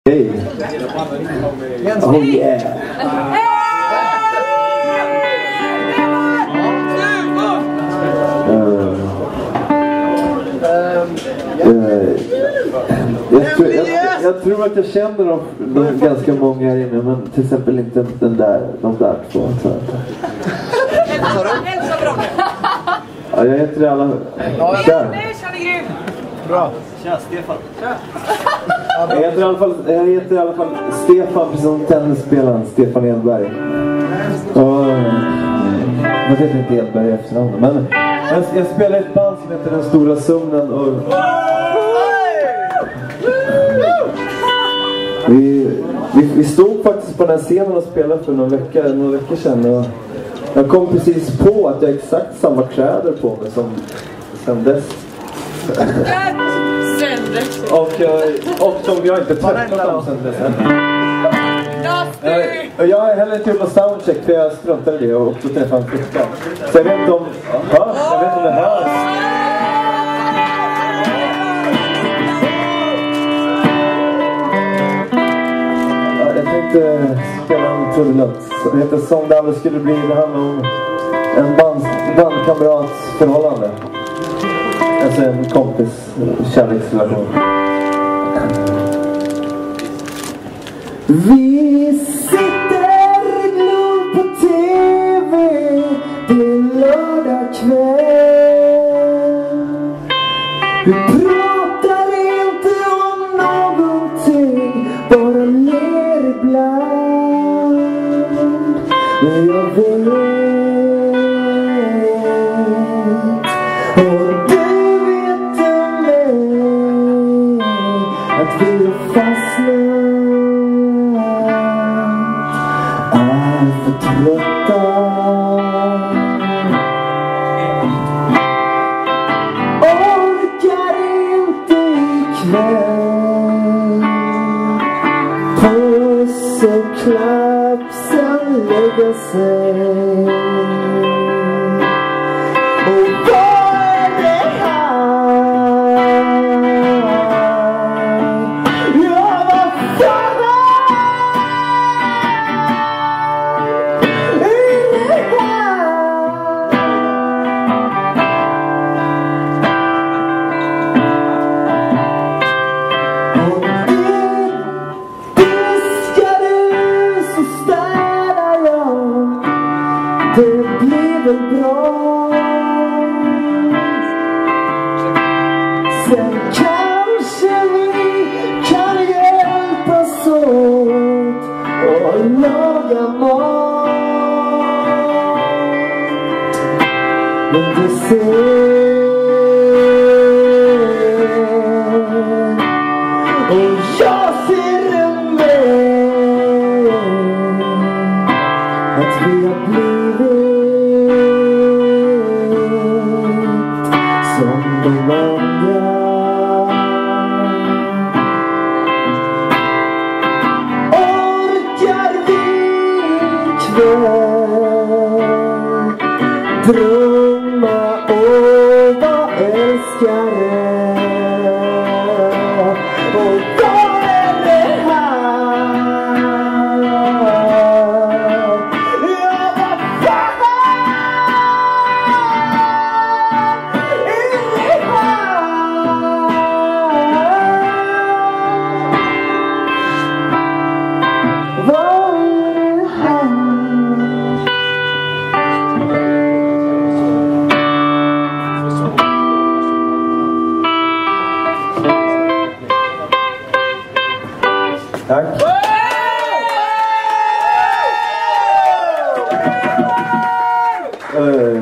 Hej! Oh yeah! Jag tror att jag känner dem ganska många här inne, men till exempel inte de där två. Ja, jag heter alla... Tja! Bra! Tja, Stefan! Jag heter i alla fall Stefan, precis som tennisspelaren Stefan Edberg. Jag vet inte Edberg i efternamn, men jag spelar ett band som heter den Stora Sömnen och vi stod faktiskt på den här scenen och spelade för några veckor sedan, och jag kom precis på att jag har exakt samma kläder på mig som sen dess. Och som jag inte tvättat dem sen dess. Jag har heller inte gjort någon soundcheck, för jag struntade i det och också träffade en flicka. Så jag vet inte om det hörs. Jag tänkte spela en trudelutt. Det heter Som det aldrig skulle bli. Det handlar om en bandkamrats förhållande. Alltså en kompis kärleksrelation. Vi sitter glor på TV. Det är lördag kväll. Vi pratar inte om någonting, bara ler ibland. Men jag vet, och du vet om mig, att vi är fastnat, alltför trötta. Orkar inte ikväll. Puss och klapp, sen lägga sig. Och vad är det här? Ja, vad fan är det här? Och diskar du så städar jag. Det blir väl bra. Sen kanske vi kan hjälpas åt och laga mat. Men det ser, och jag ser en väg, att vi har blivit som de andra. Orkar vi ikväll drömma och vara älskare? Och vad är det här? Ja, vad fan är det här? Vad är det här? Tack.